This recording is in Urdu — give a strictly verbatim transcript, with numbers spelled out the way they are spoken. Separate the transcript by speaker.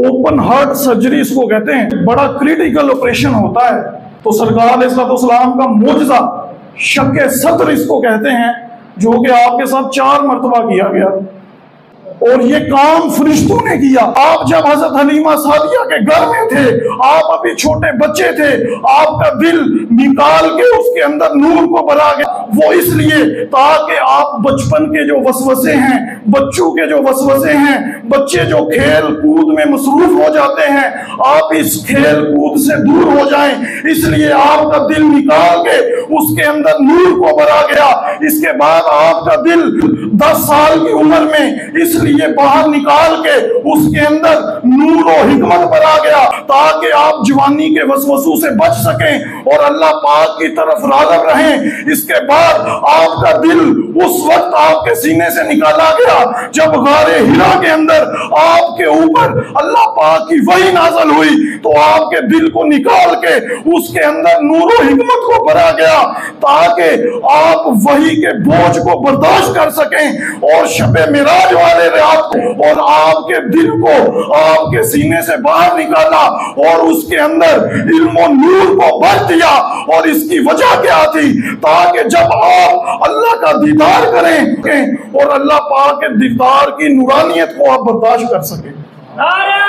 Speaker 1: اوپن ہارٹ سرجری اس کو کہتے ہیں، بڑا کریٹیکل آپریشن ہوتا ہے۔ تو سرکار علیہ السلام کا معجزہ شق صدر اس کو کہتے ہیں، جو کہ آپ کے ساتھ چار مرتبہ کیا گیا، اور یہ کام فرشتوں نے کیا۔ آپ جب حضرت حلیمہ سعدیہ کے گھر میں تھے، آپ ابھی چھوٹے بچے تھے، آپ کا دل نکال کے اس کے اندر نور کو بھرا گیا۔ وہ اس لیے تاکہ آپ بچپن کے جو وسوسے ہیں، بچوں کے جو وسوسے ہیں، بچے جو کھیل کود میں مصروف ہو جاتے ہیں، آپ اس کھیل کود سے دور ہو جائیں۔ اس لیے آپ کا دل نکال کے اس کے اندر نور کو بھرا گیا۔ اس کے بعد آپ کا دل دس سال کی عمر میں اس لیے یہ باہر نکال کے اس کے اندر نور و حکمت پر آ گیا، تاکہ آپ جوانی کے وسوسوں سے بچ سکیں اور اللہ پاک کی طرف راغب رہیں۔ اس کے بعد آپ کا دل اس وقت آپ کے سینے سے نکالا گیا جب غار ہرا کے اندر آپ کے اوپر اللہ پاک کی وحی نازل ہوئی، تو آپ کے دل کو نکال کے اس کے اندر نور و حکمت کو بھرا گیا، تاکہ آپ وحی کے بوجھ کو برداشت کر سکیں اور شب معراج والے اور آپ کے دل کو آپ کے سینے سے باہر نکالا اور اس کے اندر علم و نور کو بھر دیا۔ اور اس کی وجہ کیا تھی؟ تاکہ جب آپ اللہ کا دیدار کریں اور اللہ پاک کے دیدار کی نورانیت کو آپ برداشت کر سکیں۔